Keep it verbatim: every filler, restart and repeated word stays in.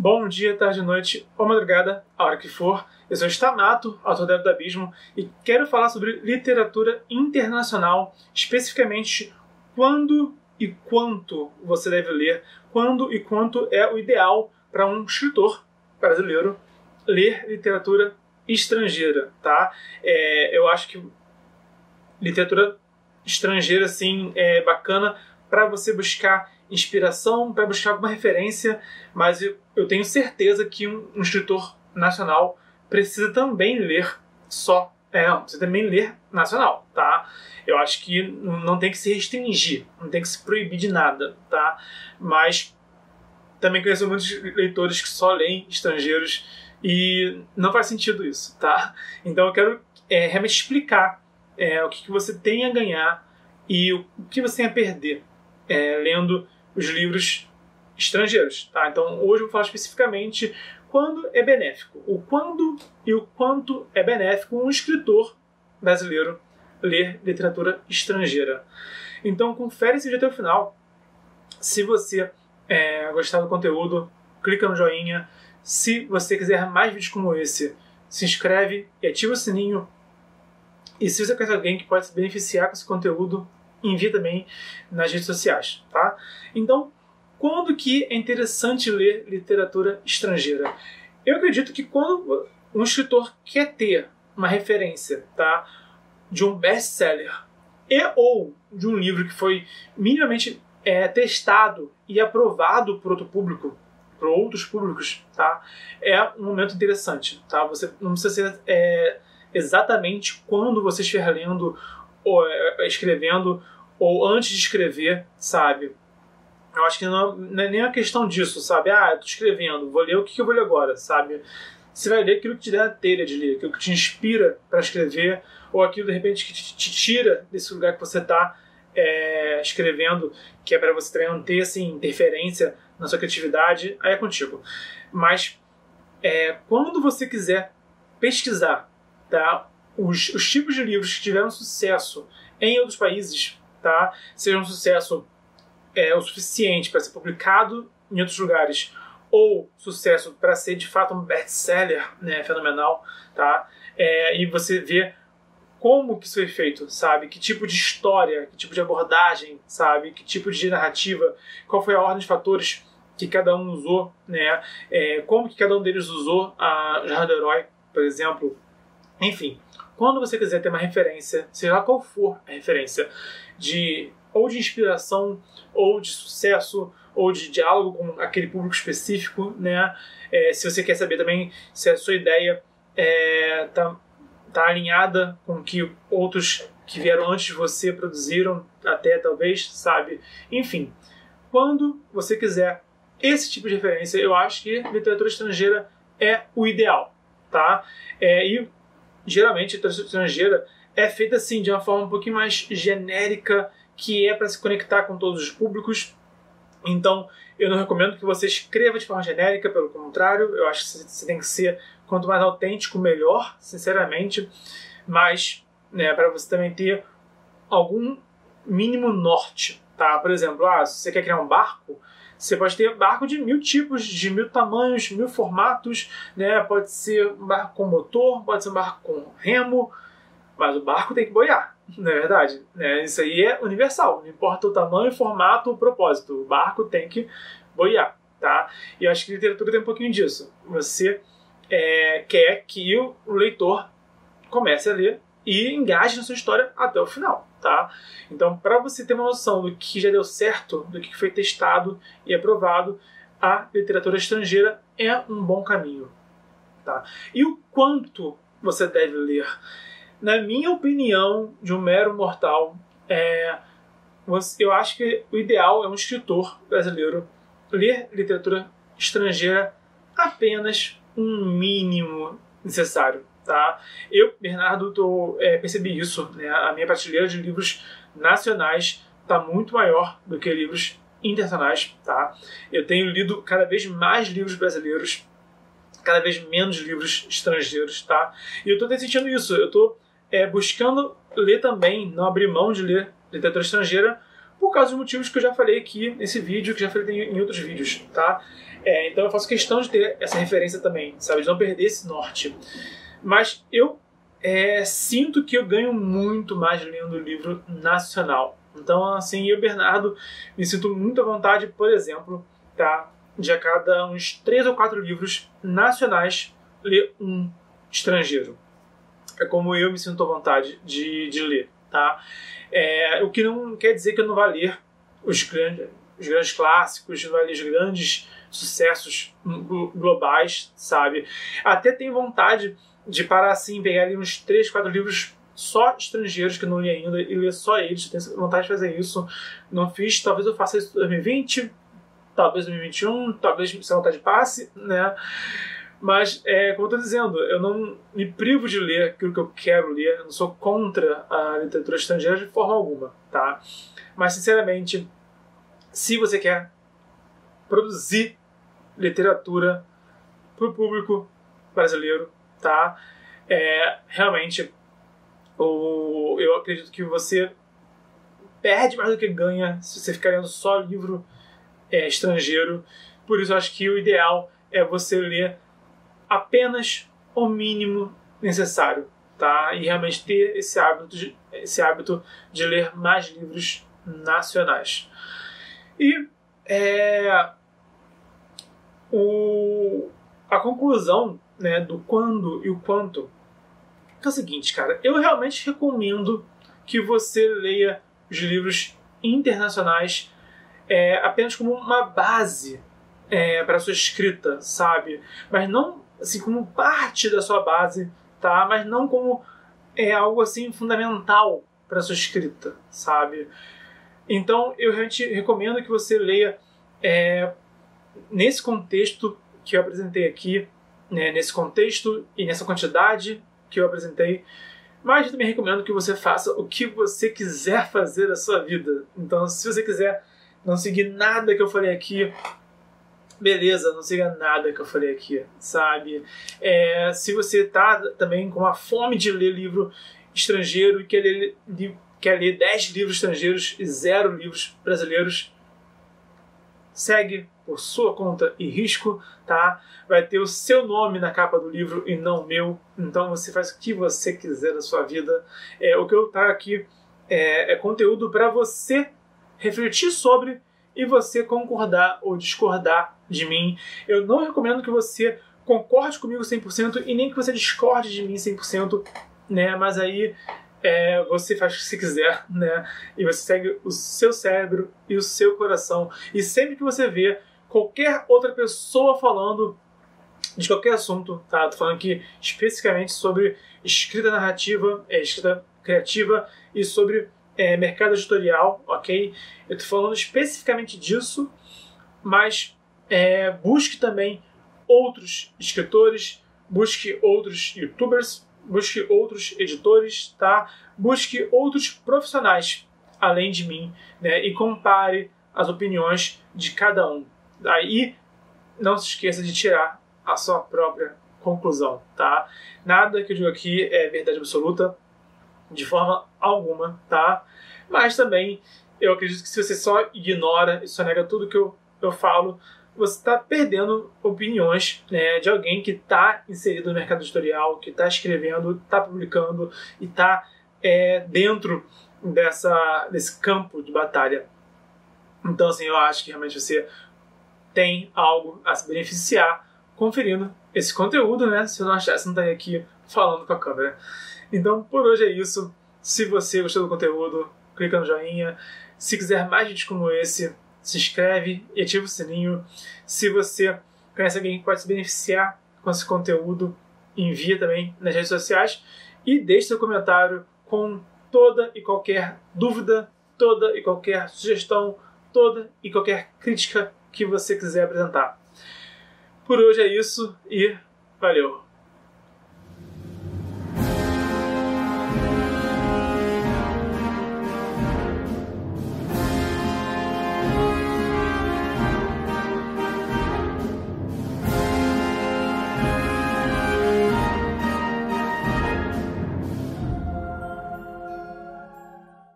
Bom dia, tarde, noite ou madrugada, a hora que for. Eu sou Stamato, autor do Abismo, e quero falar sobre literatura internacional, especificamente quando e quanto você deve ler, quando e quanto é o ideal para um escritor brasileiro ler literatura estrangeira, tá? É, eu acho que literatura estrangeira, assim, é bacana para você buscar inspiração, para buscar alguma referência, mas eu, eu tenho certeza que um, um escritor nacional precisa também ler só, é, não, precisa também ler nacional, tá? Eu acho que não tem que se restringir, não tem que se proibir de nada, tá? Mas também conheço muitos leitores que só leem estrangeiros e não faz sentido isso, tá? Então eu quero é, realmente explicar é, o que, que você tem a ganhar e o, o que você tem a perder é, lendo os livros estrangeiros, tá? Então hoje eu vou falar especificamente quando é benéfico, o quando e o quanto é benéfico um escritor brasileiro ler literatura estrangeira. Então confere esse vídeo até o final. Se você é, gostar do conteúdo, clica no joinha. Se você quiser mais vídeos como esse, se inscreve e ativa o sininho. E se você conhece alguém que pode se beneficiar com esse conteúdo, envia também nas redes sociais, tá? Então, quando que é interessante ler literatura estrangeira? Eu acredito que quando um escritor quer ter uma referência, tá, de um best-seller e ou de um livro que foi minimamente é, testado e aprovado por outro público, por outros públicos, tá, é um momento interessante, tá? Você não precisa ser é, exatamente quando você estiver lendo ou é, escrevendo ou antes de escrever, sabe? Eu acho que não, não é nem uma questão disso, sabe? Ah, eu tô escrevendo, vou ler o que eu vou ler agora, sabe? Você vai ler aquilo que te der a telha de ler, aquilo que te inspira para escrever, ou aquilo de repente que te, te tira desse lugar que você está é, escrevendo, que é para você também não ter assim, interferência na sua criatividade, aí é contigo. Mas é, quando você quiser pesquisar, tá, os, os tipos de livros que tiveram sucesso em outros países, tá, seja um sucesso é, o suficiente para ser publicado em outros lugares, ou sucesso para ser de fato um best-seller, né, fenomenal, tá? É, e você vê como que isso foi feito, sabe? Que tipo de história, que tipo de abordagem, sabe? Que tipo de narrativa, qual foi a ordem de fatores que cada um usou, né? É, como que cada um deles usou a Jornada do Herói, por exemplo. Enfim, quando você quiser ter uma referência, seja lá qual for a referência, de ou de inspiração, ou de sucesso, ou de diálogo com aquele público específico, né? É, se você quer saber também se a sua ideia é, tá, tá alinhada com o que outros que vieram antes de você produziram, até talvez, sabe? Enfim, quando você quiser esse tipo de referência, eu acho que literatura estrangeira é o ideal, tá? É, e geralmente a literatura estrangeira é feita assim de uma forma um pouquinho mais genérica, que é para se conectar com todos os públicos. Então, eu não recomendo que você escreva de forma genérica, pelo contrário, eu acho que você tem que ser quanto mais autêntico, melhor, sinceramente. Mas, né, para você também ter algum mínimo norte, tá? Por exemplo, ah, se você quer criar um barco, você pode ter barco de mil tipos, de mil tamanhos, mil formatos, né? Pode ser um barco com motor, pode ser um barco com remo, mas o barco tem que boiar, não é verdade? É, isso aí é universal, não importa o tamanho, o formato, o propósito, o barco tem que boiar, tá? E eu acho que a literatura tem um pouquinho disso. Você é, quer que o leitor comece a ler e engaje na sua história até o final, tá? Então, para você ter uma noção do que já deu certo, do que foi testado e aprovado, a literatura estrangeira é um bom caminho, tá? E o quanto você deve ler? Na minha opinião, de um mero mortal, é, eu acho que o ideal é um escritor brasileiro ler literatura estrangeira apenas um mínimo necessário, tá? Eu, Bernardo, tô, é, percebi isso, né? A minha prateleira de livros nacionais está muito maior do que livros internacionais, tá? Eu tenho lido cada vez mais livros brasileiros, cada vez menos livros estrangeiros, tá? E eu estou sentindo isso, eu estou É, buscando ler também, não abrir mão de ler literatura estrangeira, por causa dos motivos que eu já falei aqui nesse vídeo, que já falei em outros vídeos, tá? É, então eu faço questão de ter essa referência também, sabe? De não perder esse norte. Mas eu é, sinto que eu ganho muito mais lendo livro nacional. Então, assim, eu, Bernardo, me sinto muito à vontade, por exemplo, tá? De a cada uns três ou quatro livros nacionais, ler um estrangeiro. É como eu me sinto à vontade de, de ler, tá? É, o que não quer dizer que eu não vá ler os grandes, os grandes clássicos, não vá ler os grandes sucessos globais, sabe? Até tenho vontade de parar assim, pegar ali uns três, quatro livros só estrangeiros que eu não li ainda e ler só eles. Tenho vontade de fazer isso. Não fiz, talvez eu faça isso em dois mil e vinte, talvez em dois mil e vinte e um, talvez essa vontade passe, né? Mas, é, como eu estou dizendo, eu não me privo de ler aquilo que eu quero ler, eu não sou contra a literatura estrangeira de forma alguma, tá? Mas, sinceramente, se você quer produzir literatura para o público brasileiro, tá? É, realmente, o, eu acredito que você perde mais do que ganha se você ficar lendo só livro é, estrangeiro. Por isso, eu acho que o ideal é você ler apenas o mínimo necessário, tá? E realmente ter esse hábito de, esse hábito de ler mais livros nacionais. E é, o, a conclusão, né, do quando e o quanto é o seguinte, cara. Eu realmente recomendo que você leia os livros internacionais é, apenas como uma base é, para a sua escrita, sabe? Mas não assim como parte da sua base, tá? Mas não como é algo assim fundamental para a sua escrita, sabe? Então eu realmente recomendo que você leia é, nesse contexto que eu apresentei aqui, né, nesse contexto e nessa quantidade que eu apresentei, mas eu também recomendo que você faça o que você quiser fazer da sua vida. Então, se você quiser não seguir nada que eu falei aqui, beleza, não siga nada que eu falei aqui, sabe? É, se você tá também com a fome de ler livro estrangeiro e quer ler, quer ler dez livros estrangeiros e zero livros brasileiros, segue por sua conta e risco, tá? Vai ter o seu nome na capa do livro e não o meu, então você faz o que você quiser da sua vida. É, o que eu trago aqui é, é conteúdo para você refletir sobre e você concordar ou discordar de mim. Eu não recomendo que você concorde comigo cem por cento e nem que você discorde de mim cem por cento, né? Mas aí é, você faz o que você quiser, né? E você segue o seu cérebro e o seu coração. E sempre que você vê qualquer outra pessoa falando de qualquer assunto, tá? Tô falando aqui especificamente sobre escrita narrativa, é, escrita criativa e sobre é, mercado editorial, ok? Eu tô falando especificamente disso, mas é, busque também outros escritores, busque outros youtubers, busque outros editores, tá? Busque outros profissionais além de mim, né? E compare as opiniões de cada um. Aí não se esqueça de tirar a sua própria conclusão, tá? Nada que eu digo aqui é verdade absoluta, de forma alguma, tá? Mas também eu acredito que se você só ignora e só nega tudo que eu, eu falo, você está perdendo opiniões, né, de alguém que está inserido no mercado editorial, que está escrevendo, está publicando e está é, dentro dessa, desse campo de batalha. Então, assim, eu acho que realmente você tem algo a se beneficiar conferindo esse conteúdo, né? Se eu não achasse, não estaria aqui falando com a câmera. Então, por hoje é isso. Se você gostou do conteúdo, clica no joinha. Se quiser mais vídeos como esse, se inscreve e ativa o sininho. Se você conhece alguém que pode se beneficiar com esse conteúdo, envia também nas redes sociais e deixe seu comentário com toda e qualquer dúvida, toda e qualquer sugestão, toda e qualquer crítica que você quiser apresentar. Por hoje é isso e valeu!